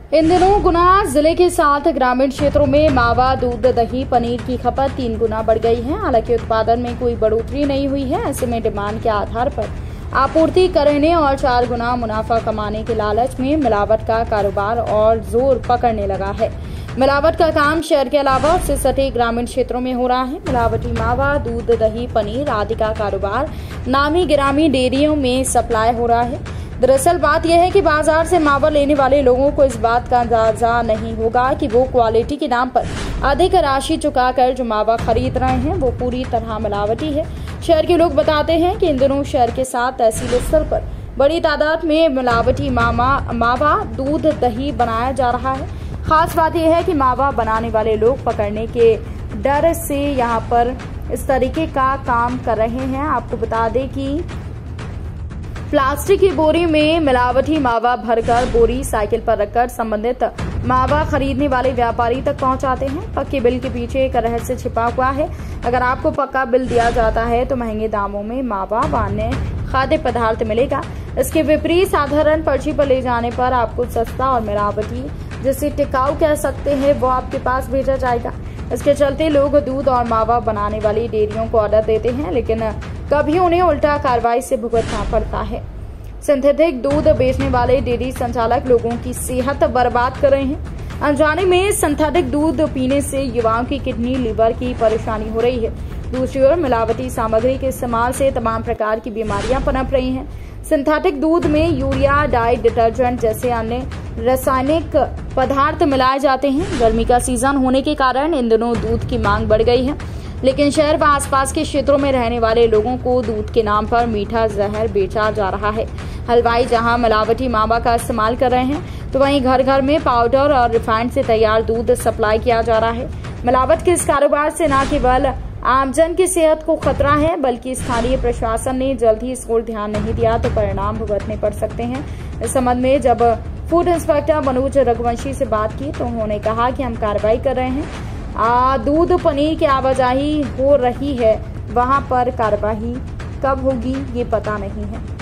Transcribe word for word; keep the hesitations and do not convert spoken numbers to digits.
इन दिनों गुना जिले के साथ ग्रामीण क्षेत्रों में मावा, दूध, दही, पनीर की खपत तीन गुना बढ़ गई है। हालांकि उत्पादन में कोई बढ़ोतरी नहीं हुई है। ऐसे में डिमांड के आधार पर आपूर्ति करने और चार गुना मुनाफा कमाने के लालच में मिलावट का कारोबार और जोर पकड़ने लगा है। मिलावट का काम शहर के अलावा उससे सटे ग्रामीण क्षेत्रों में हो रहा है। मिलावटी मावा, दूध, दही, पनीर आदि का कारोबार नामी गिरामी डेयरियों में सप्लाई हो रहा है। दरअसल बात यह है कि बाजार से मावा लेने वाले लोगों को इस बात का अंदाजा नहीं होगा कि वो क्वालिटी के नाम पर अधिक राशि चुकाकर जो मावा खरीद रहे हैं वो पूरी तरह मिलावटी है। शहर के लोग बताते हैं कि इन दिनों शहर के साथ तहसील स्तर पर बड़ी तादाद में मिलावटी मामा मावा, दूध, दही बनाया जा रहा है। खास बात यह है कि मावा बनाने वाले लोग पकड़ने के डर से यहाँ पर इस तरीके का काम कर रहे हैं। आपको बता दें कि प्लास्टिक की बोरी में मिलावटी मावा भरकर बोरी साइकिल पर रखकर संबंधित मावा खरीदने वाले व्यापारी तक पहुंचाते हैं। पक्के बिल के पीछे एक रहस्य छिपा हुआ है। अगर आपको पक्का बिल दिया जाता है तो महंगे दामों में मावा व अन्य खाद्य पदार्थ मिलेगा। इसके विपरीत साधारण पर्ची पर ले जाने पर आपको सस्ता और मिलावटी, जिसे टिकाऊ कह सकते हैं, वो आपके पास भेजा जाएगा। इसके चलते लोग दूध और मावा बनाने वाली डेयरियों को ऑर्डर देते हैं, लेकिन कभी उन्हें उल्टा कार्रवाई से भुगतना पड़ता है। सिंथेटिक दूध बेचने वाले डेयरी संचालक लोगों की सेहत बर्बाद कर रहे हैं। अनजाने में सिंथेटिक दूध पीने से युवाओं की किडनी, लीवर की परेशानी हो रही है। दूसरी ओर मिलावटी सामग्री के इस्तेमाल से तमाम प्रकार की बीमारियां पनप रही हैं। सिंथेटिक दूध में यूरिया, डाई, डिटर्जेंट जैसे अन्य रासायनिक पदार्थ मिलाए जाते हैं। गर्मी का सीजन होने के कारण इन दिनों दूध की मांग बढ़ गई है, लेकिन शहर व आसपास के क्षेत्रों में रहने वाले लोगों को दूध के नाम पर मीठा जहर बेचा जा रहा है। हलवाई जहां मिलावटी मावा का इस्तेमाल कर रहे हैं, तो वहीं घर घर में पाउडर और रिफाइंड से तैयार दूध सप्लाई किया जा रहा है। मिलावट के इस कारोबार से न केवल आमजन की सेहत को खतरा है, बल्कि स्थानीय प्रशासन ने जल्द ही इस ओर ध्यान नहीं दिया तो परिणाम भुगतने पड़ सकते हैं। इस संबंध में जब फूड इंस्पेक्टर मनोज रघुवंशी से बात की तो उन्होंने कहा कि हम कार्रवाई कर रहे हैं। आ, दूध, पनीर की आवाजाही हो रही है, वहां पर कार्रवाई कब होगी ये पता नहीं है।